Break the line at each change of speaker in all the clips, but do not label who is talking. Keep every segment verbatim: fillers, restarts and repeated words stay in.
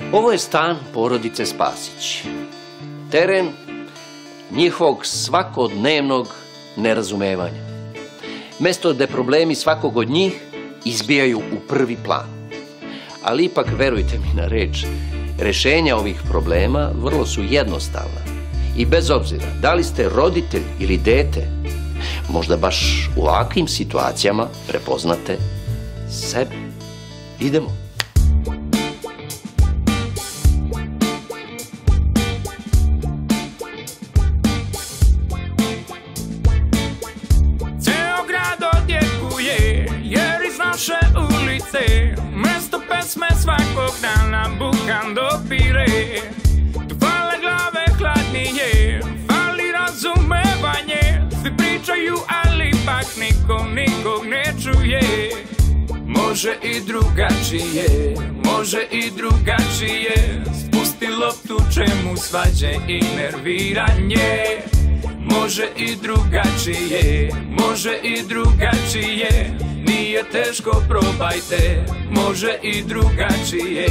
Ovo je stan porodice Spasić. Teren njihovog svakodnevnog nerazumevanja. Mesto gde problemi svakog od njih izbijaju u prvi plan. Ali ipak, verujte mi na reč, rešenja ovih problema vrlo su jednostavna. I bez obzira da li ste roditelj ili dete, možda baš u ovakvim situacijama prepoznate sebe. Idemo.
Ceo grad odjekuje, jer iz naše ulice mesto pesme svakog dana bukan dopire. Fale glave hladnije, fali razumevanje. Svi pričaju, ali ipak niko nikog ne čuje. Može i drugačije, može i drugačije. Spusti loptu, čemu svađe i nerviranje. Može i drugačije, može i drugačije. Nije teško, probajte, može i drugačije.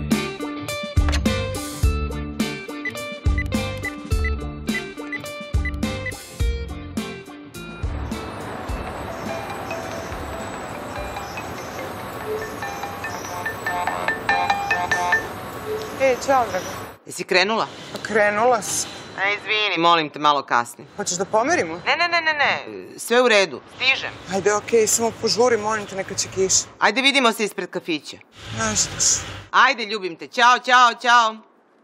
Ej, čao, drago.
Jesi krenula?
Pa krenula si.
A izvini, molim te, malo kasnim.
Hoćeš da pomerimo?
Ne, ne, ne, ne, ne, sve u redu, stižem.
Ajde, okej, samo požuri, molim te, neka će kiša.
Ajde, vidimo se ispred kafića.
Znaš.
Ajde, ljubim te, ćao, ćao, ćao.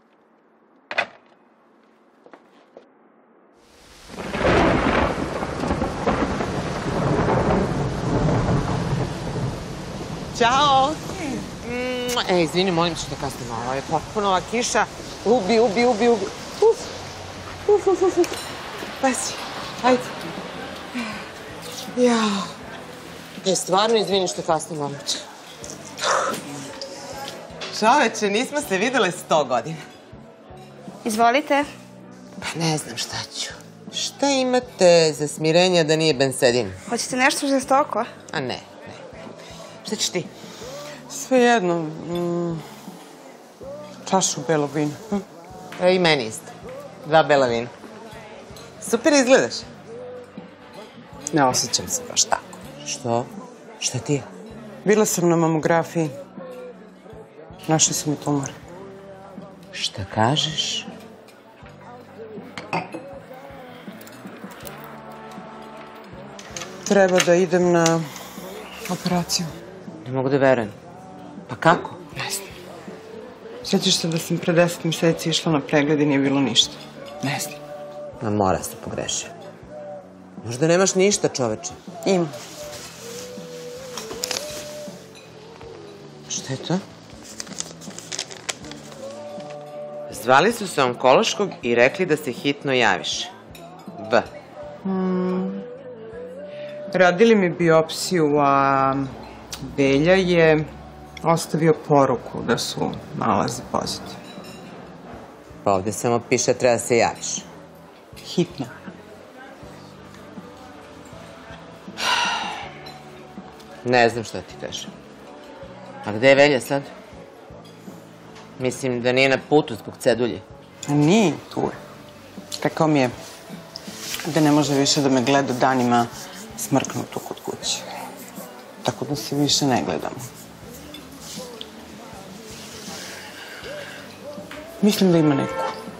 Ćao. E, izvini, molim te da kasnim malo, ovo je potpuno ova kiša. Ubi, ubi, ubi, ubi. Uf, uf, uf, uf, uf. Pazi, ajde. Jao. E, stvarno izvini što kasnim, momče. Čoveče, nismo se videle sto godina.
Izvolite.
Pa ne znam šta ću. Šta imate za smirenja da nije bensedin?
Hoćete nešto žestoko?
A ne, ne. Šta ćeš ti?
Sve jedno. Mm, čašu belog vina. Hm?
E, i meni isto. Dva bela vina. Super izgledaš.
Ne osjećam se baš tako.
Što? Šta ti je?
Bila sam na mamografiji. Našli su mi tumor.
Šta kažeš?
Treba da idem na operaciju.
Ne mogu da verujem. Pa kako?
Ne znam. Sjećaš se da sam pre deset meseci išla na pregled i nije bilo ništa. Ne znam.
Ma mora se pogrešio. Možda nemaš ništa, čoveče.
Imam.
Šta je to? Zvali su se onkološkog i rekli da se hitno javiš. B.
Hmm. Radili mi biopsiju, a Velja je ostavio poruku da su nalazi pozitivni.
Pa ovde samo piše treba da se javiš.
Hitno.
Ne znam šta ti kažem. A gde je Velja sad? Mislim da nije na putu zbog cedulje.
Nije tu je. Rekao mi je da ne može više da me gleda danima smrknutu kod kuće. Tako da se više ne gledamo. Mislim da ima neku.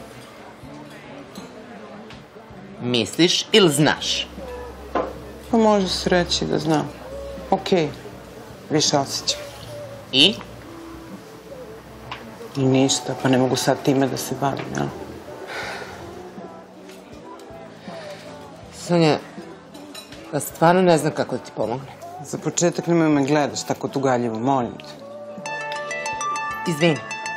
Misliš ili znaš?
Pa može se reći da znam. Okej, više osjećam.
I?
I ništa, pa ne mogu sad time da se bavim, jel?
Sonja, pa stvarno ne znam kako da ti pomogne.
Za početak nemoj me gledaš tako tugaljivo, molim te.
Izvini.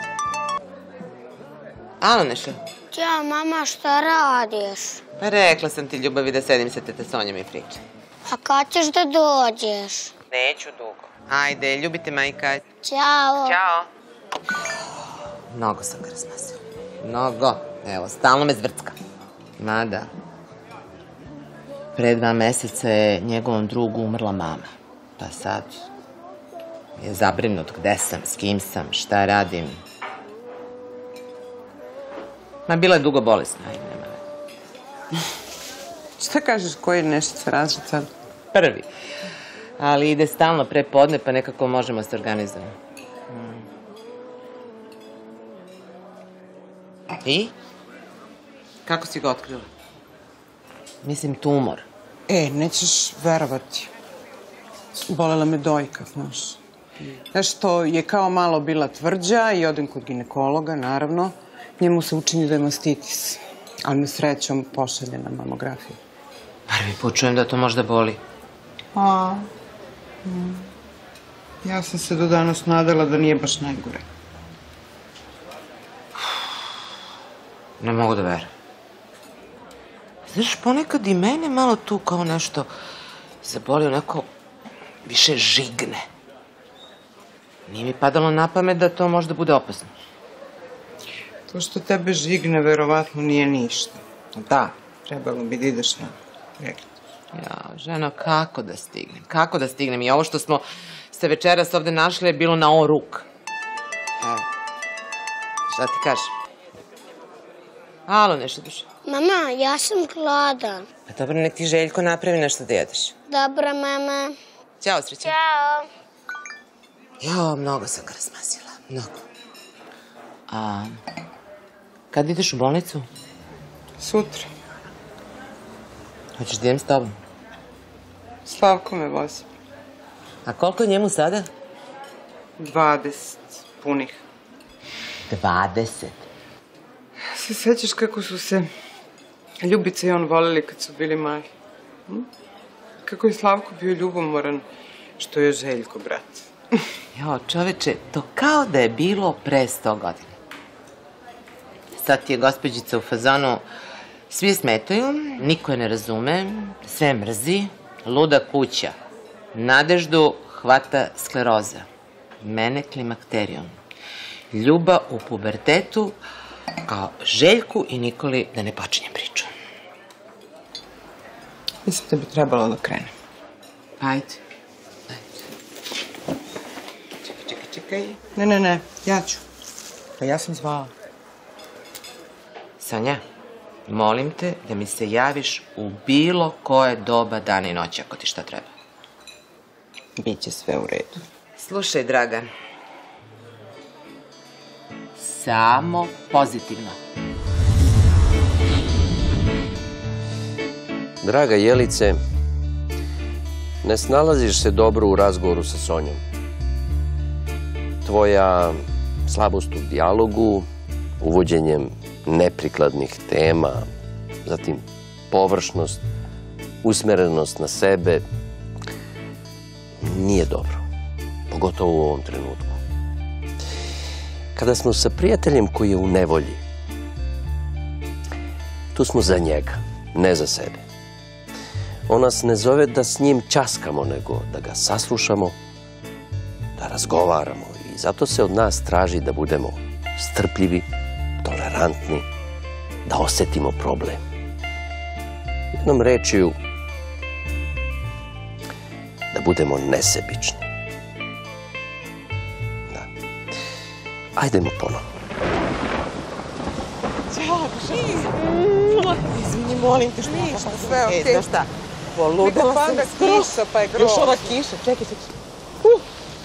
Alo, Neša.
Ćao, mama, šta radiš?
Pa rekla sam ti, Ljubavi, da sedim sa tete Sonjom i pričam.
A kad ćeš da dođeš?
Neću dugo. Ajde, ljubite, majka.
Ćao.
Ćao. Mnogo sam ga razmasila. Mnogo. Evo, stalno me zvrcka. Mada, pre dva meseca je njegovom drugu umrla mama. Pa sad je zabrinut gde sam, s kim sam, šta radim. Ma bila je dugo bolesna, ajde, nema.
Šta kažeš, koji je nešica razred sad?
Prvi. Ali ide stalno pre podne, pa nekako možemo se organizujemo. I? Kako si ga otkrila? Mislim, tumor.
E, nećeš verovati. Bolela me dojka, znaš. Znaš, to je kao malo bila tvrđa i odem kod ginekologa, naravno. Njemu se učini da je mastitis. Ali me srećom pošalje na mamografiju.
Prvi put čujem da to možda boli.
A, ja sam se do danas nadala da nije baš najgore.
Ne mogu da verujem. Znaš, ponekad i mene malo tu kao nešto se boli, onako više žigne. Nije mi padalo na pamet da to možda bude opasno.
To što tebe žigne, verovatno nije ništa. Da, trebalo bi da ideš na pregled.
Ja, ženo, kako da stignem? Kako da stignem? I ovo što smo se večeras ovde našli je bilo na o ruk. Evo. Šta ti kažem? Alo, nešto duše.
Mama, ja sam gladan.
Pa dobro, nek ti Željko napravi nešto da jedeš.
Dobro, mama.
Ćao, sreće.
Ćao.
Jo, mnogo sam ga razmazila. Mnogo. A kad ideš u bolnicu?
Sutra.
Hoćeš da idem s tobom?
Slavko me vozi.
A koliko je njemu sada?
Dvadeset punih.
Dvadeset.
Se sećaš kako su se Ljubica i on voleli kad su bili mali? Hm? Kako je Slavko bio ljubomoran, što je Željko, brat.
Jo, čoveče, to kao da je bilo pre sto godina. Sad ti je gospođica u fazonu, svi smetaju, niko je ne razume, sve mrzi, luda kuća. Nadeždu hvata skleroza. Mene klimakterijom. Ljuba u pubertetu, kao Željku i Nikoli da ne počinjem priču.
Mislim da bi trebalo da krene.
Ajde.
Čekaj, čekaj, čekaj. Ne, ne, ne, ja ću. Pa ja sam zvala.
Sanja, molim te da mi se javiš u bilo koje doba dana i noći ako ti šta treba.
Biće sve u redu.
Slušaj, Dragan. Samo pozitivno.
Draga Jelice, ne snalaziš se dobro u razgovoru sa Sonjom. Tvoja slabost u dijalogu, uvođenjem neprikladnih tema, zatim površnost, usmerenost na sebe, nije dobro, pogotovo u ovom trenutku. Kada smo sa prijateljem koji je u nevolji, tu smo za njega, ne za sebe. On nas ne zove da s njim ćaskamo, nego da ga saslušamo, da razgovaramo i zato se od nas traži da budemo strpljivi, tolerantni, da osetimo problem. Jednom rečju, da budemo nesebični. Da. Ajdemo ponovo.
Ćao, živ! Izvini, molim te što je
Ništa, sve okej.
E, znaš šta, poludela sam skroz.
kiša, pa je
Još
grozno.
ova kiša, čekaj, čekaj. Uh.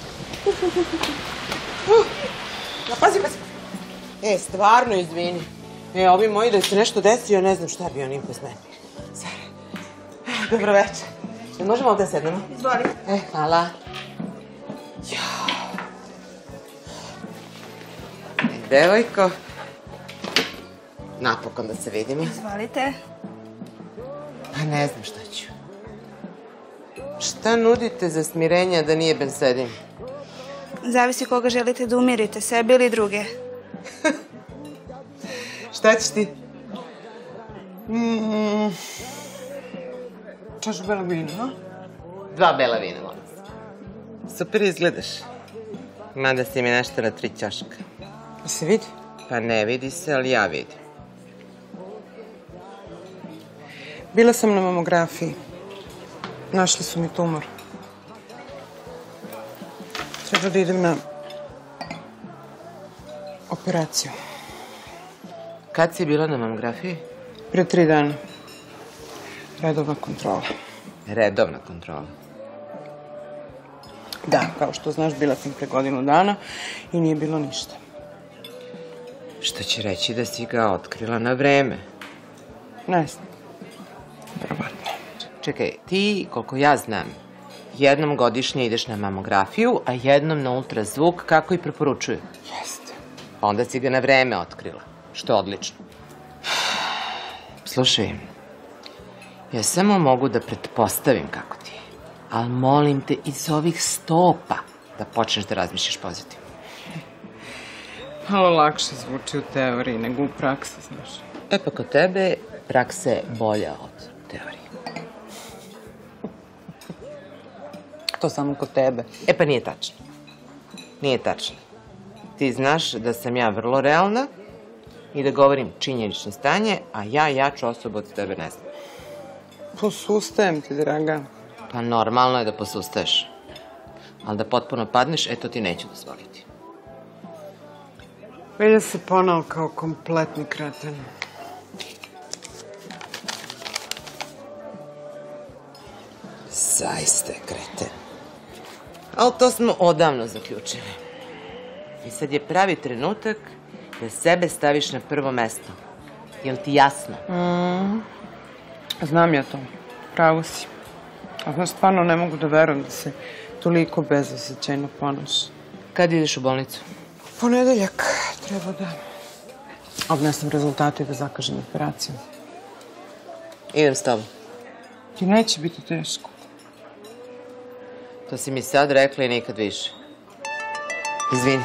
Uh. Ja, pazi, pazi. E, stvarno izvini. E, ovi moji da se nešto desi, ja ne znam šta bi on im bez mene. Sare. Dobro večer. Jel možemo ovdje sednemo?
Izvoli.
E, hvala. Jao. E, devojko. Napokon da se vidimo.
Izvolite.
Pa ne znam šta ću. Šta nudite za smirenje da nije bensedin?
Zavisi koga želite da umirite, sebe ili druge.
Šta ćeš ti?
Mm, čašu bela vina, a?
Dva bela vina, molim se. Super izgledaš. Mada si mi nešto na tri ćoška.
Se vidi?
Pa ne vidi se, ali ja vidim.
Bila sam na mamografiji. Našli su mi tumor. Treba da idem na operaciju.
kad si bila na mamografiji?
Pre tri dana. Redovna kontrola.
Redovna kontrola.
Da, kao što znaš, bila sam pre godinu dana i nije bilo ništa.
Što će reći da si ga otkrila na vreme?
Ne znam. Verovatno.
Čekaj, ti, koliko ja znam, jednom godišnje ideš na mamografiju, a jednom na ultrazvuk, kako i preporučuju.
Jeste.
Onda si ga na vreme otkrila, što je odlično. Slušaj, ja samo mogu da pretpostavim kako ti je, ali molim te iz ovih stopa da počneš da razmišljaš pozitivno.
Malo lakše zvuči u teoriji nego u praksi, znaš.
E pa kod tebe praksa je bolja od teorije.
To samo kod tebe.
E pa nije tačno. Nije tačno. Ti znaš da sam ja vrlo realna i da govorim činjenično stanje, a ja jaču osobu od tebe ne znam.
Posustajem ti, draga.
Pa normalno je da posustaješ. Ali da potpuno padneš, e to ti neću dozvoliti.
Velja se ponao kao kompletni kreten.
Zaista je kreten. Ali to smo odavno zaključili. I sad je pravi trenutak da sebe staviš na prvo mesto. Je li ti jasno?
Mm. Znam ja to. Pravo si. A znaš, stvarno ne mogu da verujem da se toliko bezosećajno ponaša.
Kad ideš u bolnicu?
Ponedeljak treba da odnesem rezultate i da zakažem operaciju.
Idem s tobom.
Ti neće biti teško.
To si mi sad rekla i nikad više. Izvini.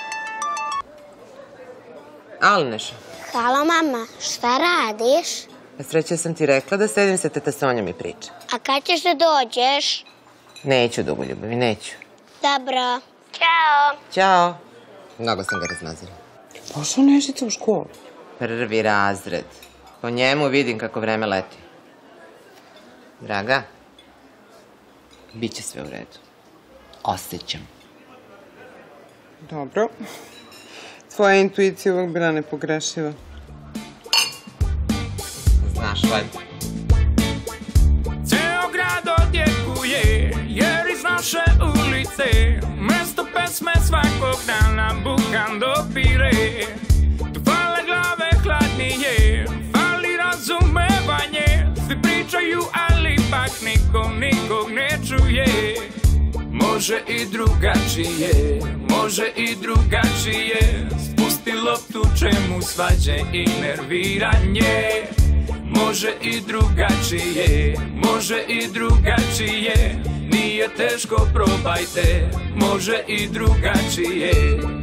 Ali Neša.
Halo, mama, šta radiš?
Na sreće sam ti rekla da sedim sa teta Sonjom i pričam.
A kad ćeš da dođeš?
Neću dugo, ljubavi, neću.
Dobro. Ćao.
Ćao. Mnogo sam ga razmazila.
Pošao Nešica u školu.
Prvi razred. Po njemu vidim kako vreme leti. Draga, bit će sve u redu. Osjećam.
Dobro. Tvoja intuicija uvek bila nepogrešiva.
Znaš, valjda.
Ceo grad odjekuje, jer iz naše ulice mesto pesme svakog dana bukan dopire. Tu fale glave hladnije, fali razumevanje. Svi pričaju, ali pak nikom nikog ne čuje. Može i drugačije, može i drugačije. Spusti loptu, čemu svađe i nerviranje. Može i drugačije, može i drugačije. Nije teško, probajte, može i drugačije.